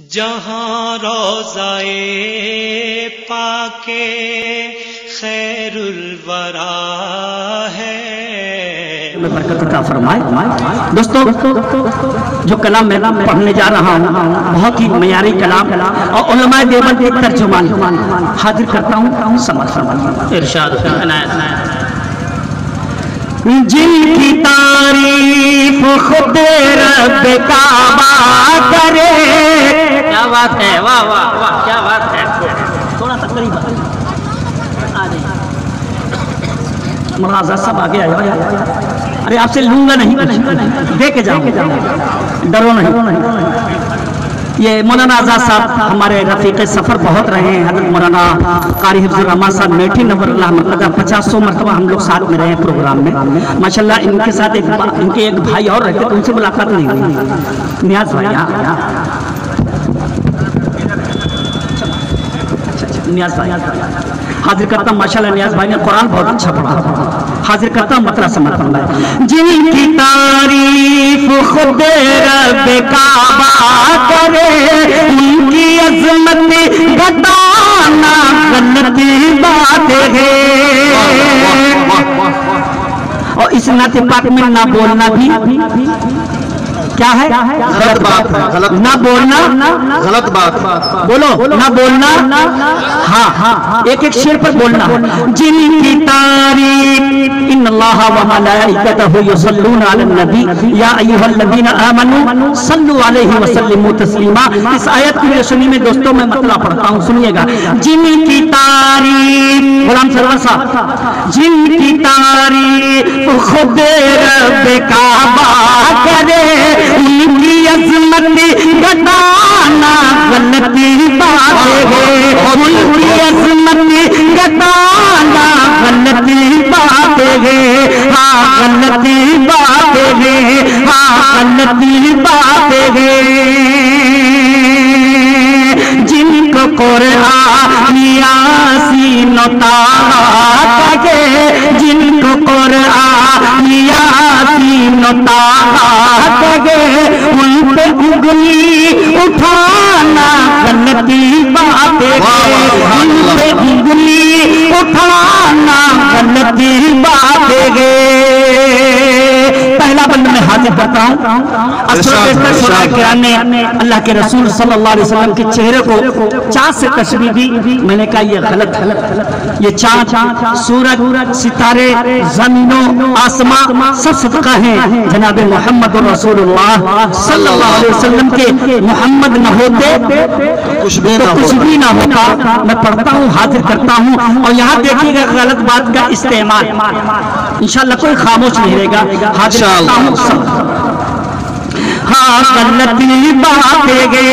जहाँ रोज़ाए पाके खैरुल वरा है। बरकत अता फरमाए। दोस्तों, जो कलाम मैं पढ़ने जा रहा हूँ बहुत ही मयारी कलाम और उलमाए देवबंद एक तर्जुमान हाजिर करता हूँ। समझ इरशाद जिनकी तारीफ खुद रब काबा करे। क्या बात है, वाह वाह वाह, क्या बात है। थोड़ा सा करीब आ जाइए, मुलाजा सब आगे आया। अरे आपसे लूंगा नहीं, दे के जाऊंगा, डरो नहीं। ये मौलाना आजाद साहब हमारे रफीक सफ़र बहुत रहे हैं। हज़रत मौलाना कारी हिफ्ज़ुर रहमान साहब मेठी नवर 50 मरतबा हम लोग साथ में रहे हैं प्रोग्राम में माशाल्लाह। इनके साथ इनके एक भाई और रहते तो उनसे मुलाकात नहीं हुई। नियाज भाई, नियाज भाई हाजिर करता हूँ। माशाल्लाह नियाज भाई ने कुरान बहुत अच्छा पढ़ा। हाजिर करता हूँ, मतला समझ फरमाए। जिनकी तारीफ खुद रब काबा करे, उनकी अज़मत बताना गलती बात है। और इस नाते पाक में ना बोलना भी क्या है? गलत बात है। गलत ना बोलना गलत बात। बोलो ना बोलना। हाँ, एक एक शेर पर बोलना। जिनकी तारीफ इन्नल्लाह व मलाइकतहु युसल्लूना अलन नबी या अय्युहल्लज़ीना आमनू सल्लु अलैहि व सल्लिमू तस्लीमा। इस आयत की रोशनी में दोस्तों मैं मतलब पढ़ता हूँ, सुनिएगा। जिनकी तारीफ, गुलाम सरवर साहब, जिनकी तारीफ खुद रब काबा करे, उनकी अज़मत बताना गलती बात है। उनकी अज़मत बताना गलती बात है। हाँ गलती बात है, हाँ गलती बात है। जिनको कुरान यासीन ताहा कहे, जिनको कुरान यासीन ताहा कहे, उन पे उंगली उठाना गलती बात है। उन पे उंगली उठाना गलती बात है। पहला बंद में हाजिर करता हूँ। अल्लाह के रसूल सल्लल्लाहु अलैहि वसल्लम के चेहरे को चाँद से तशबीह दी। मैंने कहा ये गलत। ये चाँद, सूरज, सितारे, जमीनों, आसमां सब सदका हैं जनाब मोहम्मद रसूलुल्लाह सल्लल्लाहु अलैहि वसल्लम के। मोहम्मद न होते कुछ भी ना होता। मैं पढ़ता हूँ, हाजिर करता हूँ। और यहाँ देखिएगा गलत बात का इस्तेमाल इंशाअल्लाह कोई खामोश नहीं रहेगा। हाजिर करता हूँ। हाँ गलती बात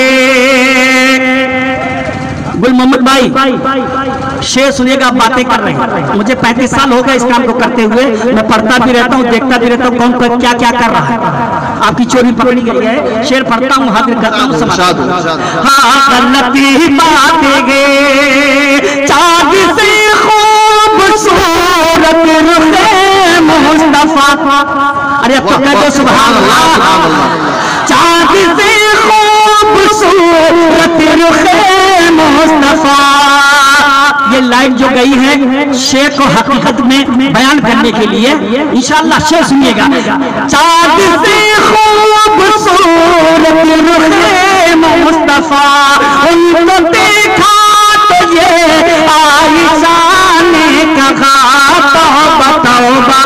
गुल मोहम्मद भाई शेर सुनिएगा। बातें कर रहे हैं, मुझे 35 साल हो गए इस काम को करते हुए। मैं पढ़ता भी रहता हूँ, देखता भी रहता हूँ कौन क्या क्या कर रहा है। आपकी चोरी पकड़ी गई है। शेर पढ़ता हूँ, हाजिर करता हूँ। हाँ गलती बात गे, चाँद से खूबसूरत रुखे मुस्तफा। अरे अब तो कह दो सुभान अल्लाह। चाँद से खूबसूरत रुखे मुस्तफा। ये लाइन जो गई है शेर को हकीकत में बयान करने के लिए, इंशाअल्लाह शेर सुनिएगा। चाँद से खूबसूरत रुखे मुस्तफा, उनको देखा तो ये आयशा ने कहा, तौबा तौबा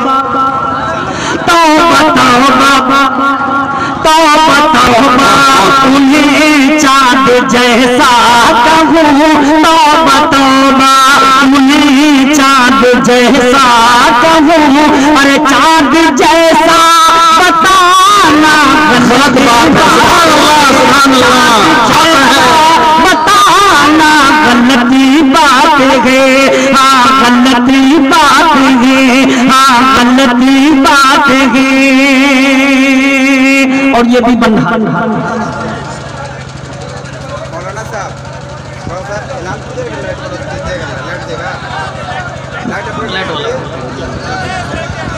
तौबा तौबा तौबा तौबा, उन्हें चाँद जैसा कहूँ। तौबा तौबा उन्हें चाँद जैसा कहूँ। अरे चाँद जैसा बताना गलत बताना गलती बात है। हाँ गलती बात है, हाँ गलती बात है। और ये भी बंधा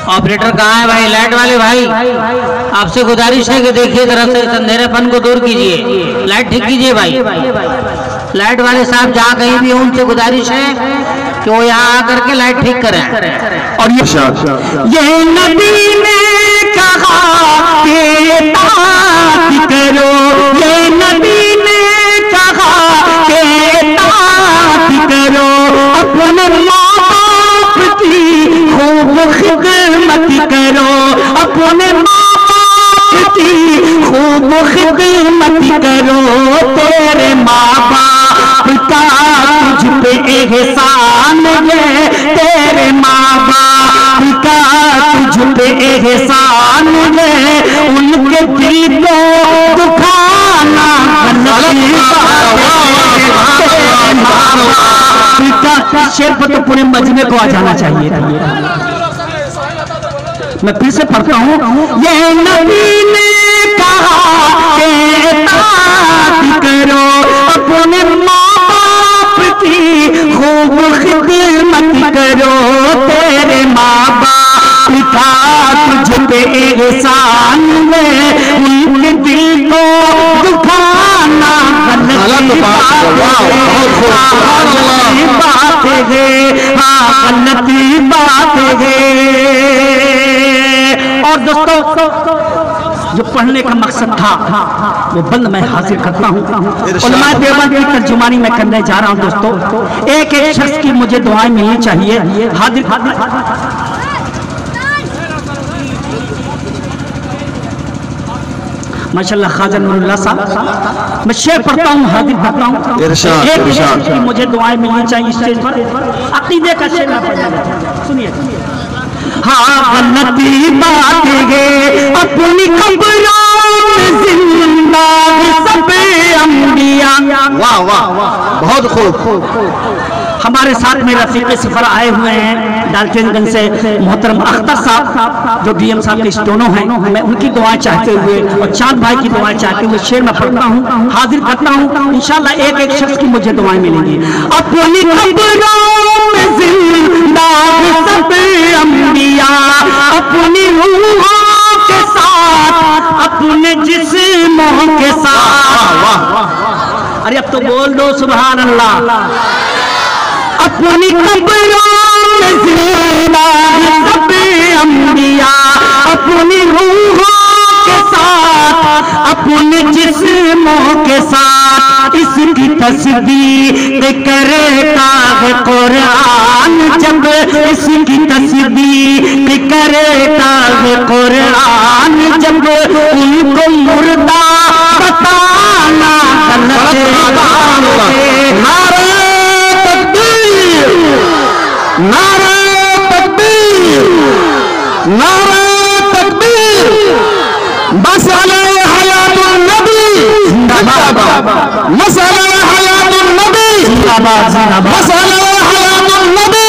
ऑपरेटर कहाँ है भाई? लाइट वाले भाई, आपसे गुजारिश है कि देखिए जरा से अंधेरेपन को दूर कीजिए, लाइट ठीक कीजिए भाई। लाइट वाले साहब जहाँ कहीं भी हो उनसे गुजारिश है कि वो यहाँ आकर के लाइट ठीक करें। और ये नबी ने कहा कि ताक़त करो, ये नबी ने कहा कि ताक़त करो, अपने माँ बाप की खूब खिदमत करो, अपने माँ बाप की खूब खिदमत करो, तेरे माँ बाप का तुझ पे एहसान है, तेरे माँ बाप का तुझ पे एहसान है, उनके दिल को दुखाना शेर पर तो पूरे मजमे को आ जाना चाहिए। मैं फिर से पढ़ता हूँ, ये नबी ने कहा कि ताक़त करो, अपने माँ बाप की खूब खिदमत करो, तेरे माँ बाप का तुझ पे एहसान है, उनके दिल को दुखाना गलत बात है, हाँ गलती बात है। और दोस्तों जो पढ़ने का मकसद था वो बंद मैं हासिल करता हूँ। उलमा देवबंद की तर्जुमानी मैं करने जा रहा हूँ दोस्तों। एक एक शख्स की मुझे दुआएं मिलनी चाहिए। हाजिर माशाल्लाह ख्वाजा नूरुल्लाह साहब, मैं शेर पढ़ता हूँ, हाजिर करता हूँ। एक शख्स की मुझे दुआएं मिलनी चाहिए स्टेज पर। अकीदे का शेर मैं पढ़ना, सुनिए। हाँ गलती बात है अपनी कब्रों में जिंदा सब अंबिया। वाह वाह वाह, बहुत खूब। हमारे साथ में रफीक सफर आए हुए हैं डाल्टनगंज से मोहतरम अख्तर साहब, जो डीएम साहब के स्टोनो हैं। मैं उनकी दुआएं चाहते हुए और चांद भाई की दुआएं चाहते हुए शेर में पढ़ता हूँ, हाजिर करता हूँ। इंशाल्लाह एक एक शख्स की मुझे दुआएं मिलेंगी। अपनी कब्रों में जिंदा सब अंबिया, अपनी रूहों के साथ, अपने जिस्मों के साथ। अरे अब तो बोल दो सुभान अल्लाह। अपनी कब्रों में जिंदा सब अंबिया, अपनी रूहों के साथ, अपने जिस्मों के साथ, इसकी तस्दीक करता है कुरान जब, इसकी तस्दीक करता है कुरान जब, उनको मुर्दा बताना गलत बात है। नारे तकबीर, नारे तकबीर, मसले हयातुन नबी जिंदाबाद, मसले हयातुन नबी जिंदाबाद, मसले हयातुन नबी।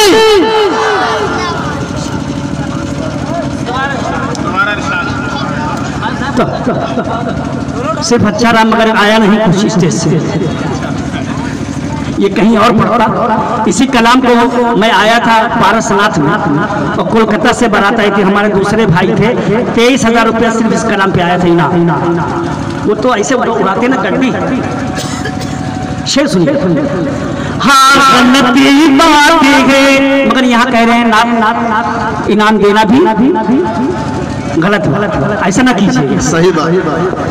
सिर्फ अच्छा रहा मगर आया नहीं कुछ स्टेज से, ये कहीं और पढ़ता। इसी कलाम को मैं आया था पारसनाथ में और कोलकाता से बारात आई थी। हमारे दूसरे भाई थे, 23,000 रुपया सिर्फ इस कलाम पे आया था इना। वो तो ऐसे उड़ाते ना गड्डी। शेर सुनिए। हाँ गलती बात है, मगर यहाँ कह रहे हैं नाम इनाम देना भी गलत, ऐसा ना कीजिए। सही बात।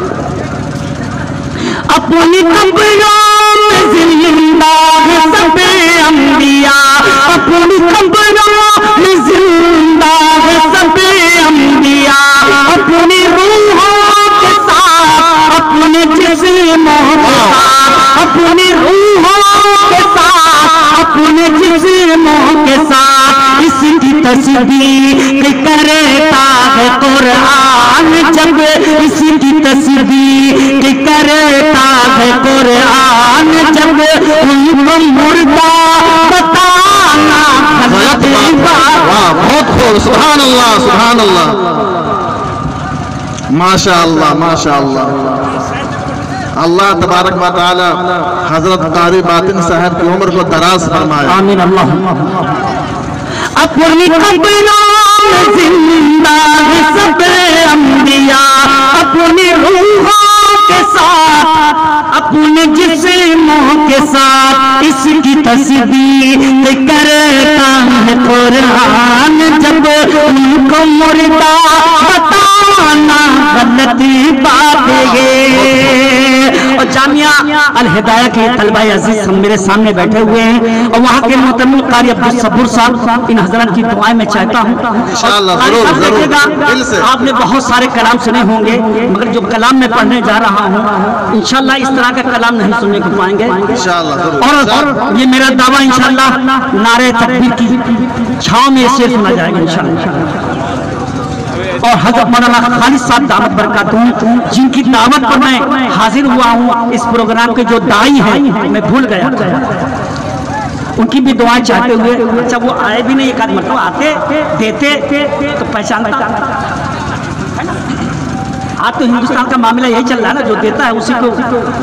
अपनी कब्रों में जिंदा सब अंबिया, अपनी कब्रों में जिंदा सब अंबिया, अपनी रूहों के साथ, अपने जिस्मों के साथ, अपनी रूहों के साथ, अपने जिस्मों के साथ, इसकी तस्दीक करता है कुरान जब, इसकी तस्दीक करता है कुरान जब, उनको मुर्दा बताना गलत बात। वाह बहुत खूब, सुभान अल्लाह, सुभान अल्लाह, माशा अल्लाह, माशा अल्लाह। अल्लाह तबारक व तआला हजरत कारी बातिन साहब की उम्र को दराज फरमाए। आमीन। अल्लाह अपनी कब्रों जिंदा है सब अंबिया अपनी रूहों के साथ, अपने जिस्मों के साथ इसकी तस्दीक करता है कुरान। जब उनको मुर्दा बताना गलती बात है। और जामिया अल हिदाया के तलबा अजीज सब मेरे सामने बैठे हुए हैं और वहाँ के मोहतरम कारी अब्दुल सबूर साहब, इन हजरत की दुआएं मैं चाहता हूँ। आपने बहुत सारे कलाम सुने होंगे, मगर जो कलाम मैं पढ़ने जा रहा हूँ इंशाल्लाह इस तरह का कलाम नहीं सुनने को पाएंगे और ये मेरा दावा इंशाल्लाह नारे तकबीर की छांव में से सुना जाएगा इंशाल्लाह। और हज़रत मौलाना खालिद साहब दामत बरकातहू जिनकी दावत पर मैं हाजिर हुआ हूँ, इस प्रोग्राम के जो दाई हैं मैं भूल गया, उनकी भी दुआएं चाहते हुए। अच्छा वो आए भी नहीं, एक आध मतलब आते देते तो पहचानता। आज तो हिंदुस्तान का मामला यही चल रहा है ना, जो देता है उसी को।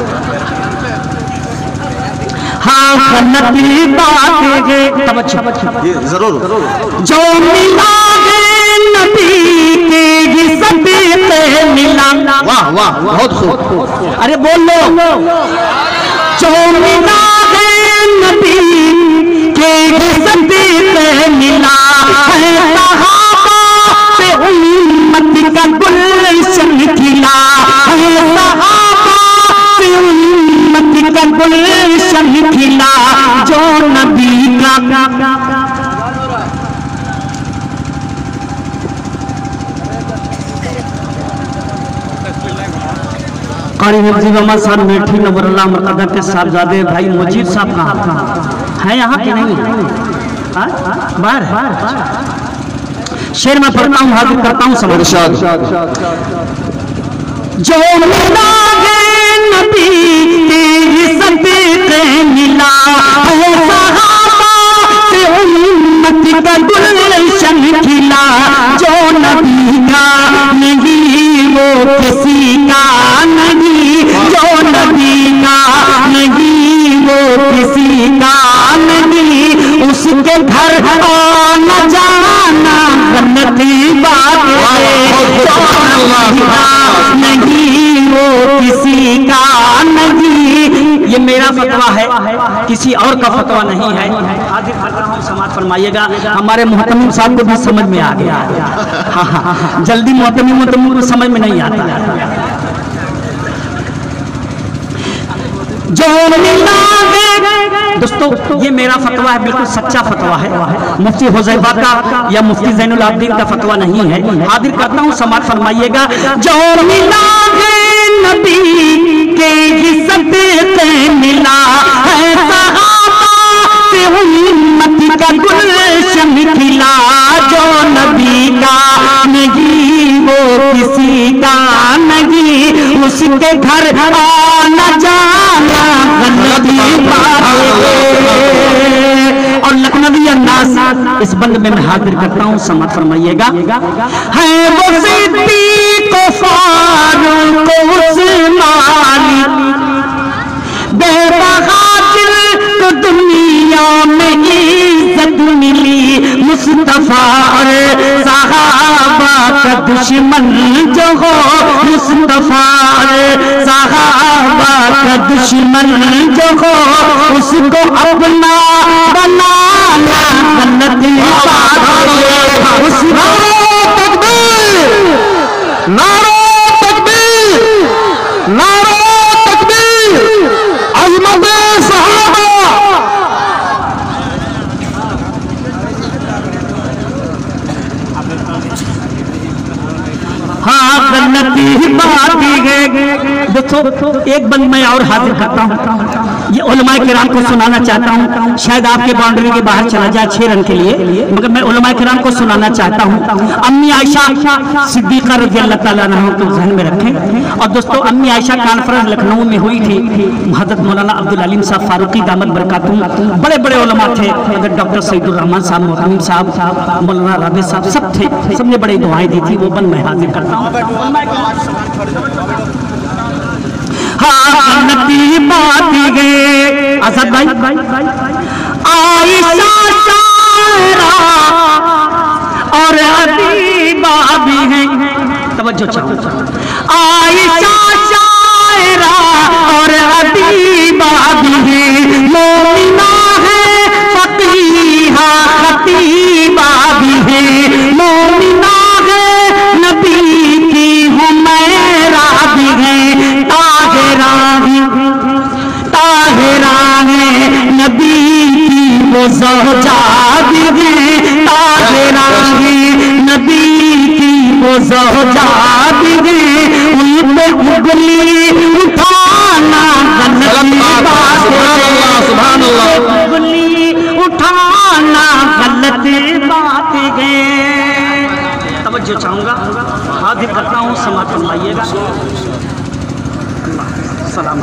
हाँ नबी बात है तब अच्छा जरूर जो मिला नबी के सदक़े मिला। वाह वाह बहुत खूब। अरे बोल लो जो मिला है नबी के सदक़े मिला है, सहाबा से उम्मत का गुलशन खिला है, सहाबा से उम्मत का गुलशन खिला जो नबी का। कारी नजीब अहमद साहब मेठी नवरुल्लाह मरकदा के साहबजादे भाई मुजीब साहब कहाँ हैं? यहाँ के नहीं बाहर शेर में पढ़ता हूँ, हाजिर करता हूँ समझ। जो मिला है नबी के सदक़े मिला है, सहाबा से उम्मत का गुलशन खिला जो नबी का नहीं वो किसी का नहीं, जो नबी का नहीं वो किसी का नहीं, उसके घर आना जाना गलती बात है। नहीं वो किसी का नहीं, ये मेरा फतवा है, किसी और का फतवा नहीं है। हाजिर करता हूँ, समाज फरमाइएगा। हमारे मोहतमिम साहब को भी समझ में आ गया। हाँ, जल्दी मोहतमिम को समझ में नहीं आता। जो मिला है दोस्तों, ये मेरा फतवा है, बिल्कुल सच्चा फतवा है, मुफ्ती हुज़ैफा का या मुफ्ती ज़ैनुल आबिदीन का फतवा नहीं है। हाजिर करता हूँ, समाज फरमाइएगा। जो मिला है नबी के सदक़े मिला है, सहाबा से उम्मत का गुलशन खिला जो नबी का नहीं वो किसी का नहीं, उसके घर आना जाना गलती बात है। और लखनवी अंदाज इस बंद में मैं हाजिर करता हूँ, समझ फरमाइएगा। है वो सिद्दीक़ फारूक उस्मानी बेबहादिर को दुनिया में इज्जत मिली, मुस्तफा और सहाबा का दुश्मन जो हो, मुस्तफा और सहाबा का दुश्मन जो हो, उसको अपना बनाना गलती बात है। उसको तकबीर नारे तकबीर नारे तकबीर अज़मत सहाबा। हाँ गलती बात है। दोस्तों एक बंद मैं और हाजिर करता हूँ, ये उलमाए किराम को सुनाना चाहता हूँ। शायद आपके बाउंड्री के बाहर चला जाए 6 रन के लिए, मगर मैं उलमाए किराम को सुनाना चाहता हूँ। अम्मी आयशा सिद्दीक़ा रज़ियल्लाहु ताला अन्हा को ज़हन में रखें। और दोस्तों अम्मी आयशा कॉन्फ्रेंस लखनऊ में हुई थी, हज़रत मौलाना अब्दुल अलीम साहब फारूकी दामत बरकातहू, बड़े बड़े उलमा थे, डॉक्टर सईदुर रहमान साहब, मोहतमिम साहब, मौलाना राबे साहब, सब थे, सबने बड़ी दुआएं दी थी। वो बंद मैं हाजिर करता हूँ। हाँ नबी बात है असद भाई। आयशा सारा और तवज्जो चाहूं। आयशा शायरा और हबीबा भी है, मोमिना है फकीहा खतीबा भी है, मोमिना है नबी की हुमैरा भी है, ताहिरा है नबी की वो ज़ौजा भी है, ताहिरा है नबी की वो ज़ौजा भी है, उन पे उंगली उठाना गलत बात है, सुभान अल्लाह, उंगली उठाना गलत बात है। तवज्जो चाहूंगा, हाजिर करता हूँ, समाज फरमाइएगा। सलाम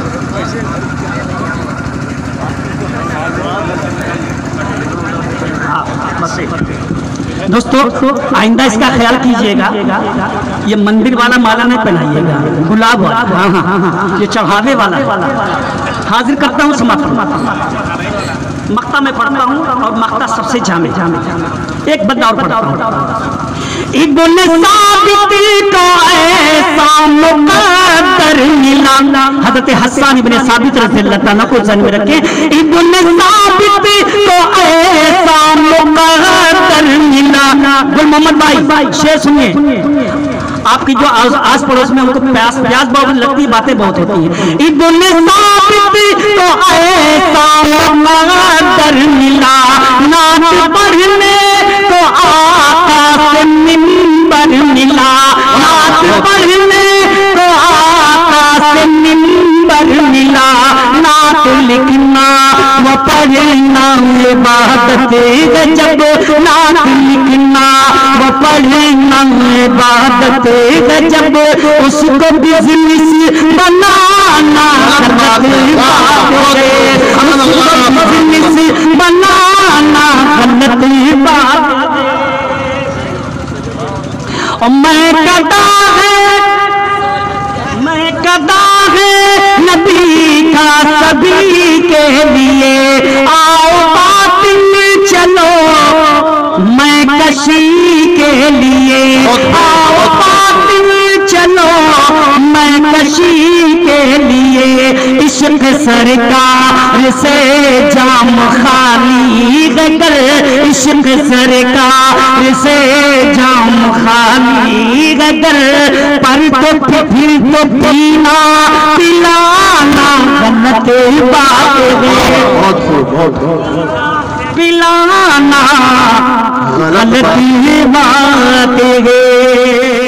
दोस्तों, आइंदा इसका ख्याल कीजिएगा, ये मंदिर वाला माला नहीं पहनाइएगा, गुलाब वाला, हाँ हाँ हाँ, ये चढ़ावे वाला। हाजिर करता हूँ, समाप्त। मक्ता में पढ़ता हूँ और मक्ता सबसे जामे। एक बंदा और पढ़ता हूँ। इब्न साबित को ऐसा मुक़द्दर मिला, हज़रत हसन इब्न साबित रज़ियल्लाहु अन्हु को ज़हन में रखें। इब्न साबित को ऐसा मुक़द्दर मिला। गुल मोहम्मद भाई शेर सुनिए, आपकी जो आस पड़ोस में उनको प्यास बहुत लगती है, बातें बहुत होती हैं। इब्न साबित को ऐसा मुक़द्दर मिला, नात पढ़ने को आका से मिंबर मिला, नात पढ़ने को आका से मिंबर मिला, नात लिखना व पढ़ना इबादत जब, नात लिखना व पढ़ना इबादत जब, उसको बिजनेस बनाना बिजनेस बनाना गलत बात। और मैं कदा है नबी का सभी के लिए, आओ बातिल चलो मैं कशी के लिए, आओ बातिल चलो मैं कशी के लिए, इश्क सरकार से जाम खाली गगर, इश्क सरकार से जाम खाली गगर, पर तो फिर तो पीना पिलाना गलत बात है, पिलाना गलत बात है।